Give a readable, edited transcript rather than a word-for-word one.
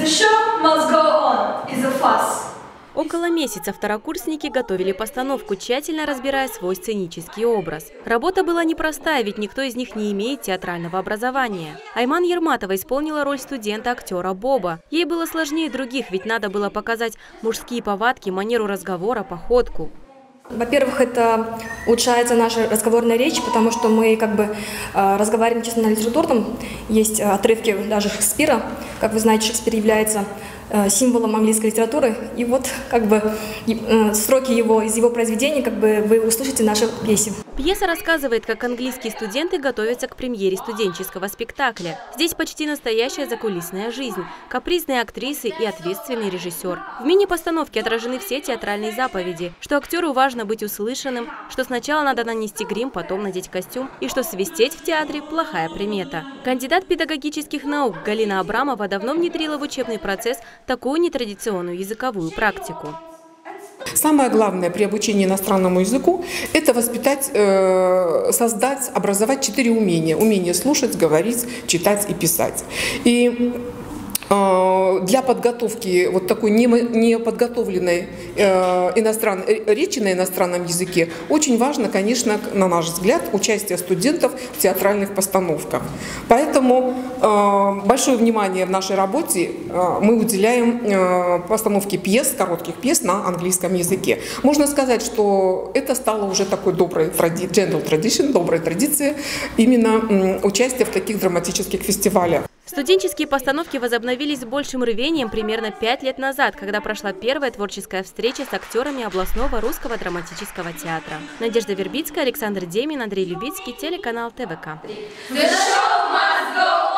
The show must go on is a fuss. Около месяца второкурсники готовили постановку, тщательно разбирая свой сценический образ. Работа была непростая, ведь никто из них не имеет театрального образования. Айман Ерматова исполнила роль студента-актера Боба. Ей было сложнее других, ведь надо было показать мужские повадки, манеру разговора, походку. Во-первых, это улучшается наша разговорная речь, потому что мы разговариваем чисто на литературном. Есть отрывки даже Шекспира. Как вы знаете, Шекспир является символом английской литературы. И вот строки из его произведений вы услышите в нашей пьесе. Пьеса рассказывает, как английские студенты готовятся к премьере студенческого спектакля. Здесь почти настоящая закулисная жизнь, капризные актрисы и ответственный режиссер. В мини-постановке отражены все театральные заповеди, что актеру важно быть услышанным, что сначала надо нанести грим, потом надеть костюм, и что свистеть в театре – плохая примета. Кандидат педагогических наук Галина Абрамова давно внедрила в учебный процесс такую нетрадиционную языковую практику. Самое главное при обучении иностранному языку – это воспитать, создать, образовать 4 умения. Умение слушать, говорить, читать и писать. И для подготовки вот такой неподготовленной речи на иностранном языке очень важно, конечно, на наш взгляд, участие студентов в театральных постановках. Поэтому большое внимание в нашей работе мы уделяем постановке пьес, коротких пьес на английском языке. Можно сказать, что это стало уже такой доброй традицией именно участия в таких драматических фестивалях. Студенческие постановки возобновились с большим рвением примерно 5 лет назад, когда прошла первая творческая встреча с актерами областного русского драматического театра. Надежда Вербицкая, Александр Демин, Андрей Любицкий, телеканал ТВК.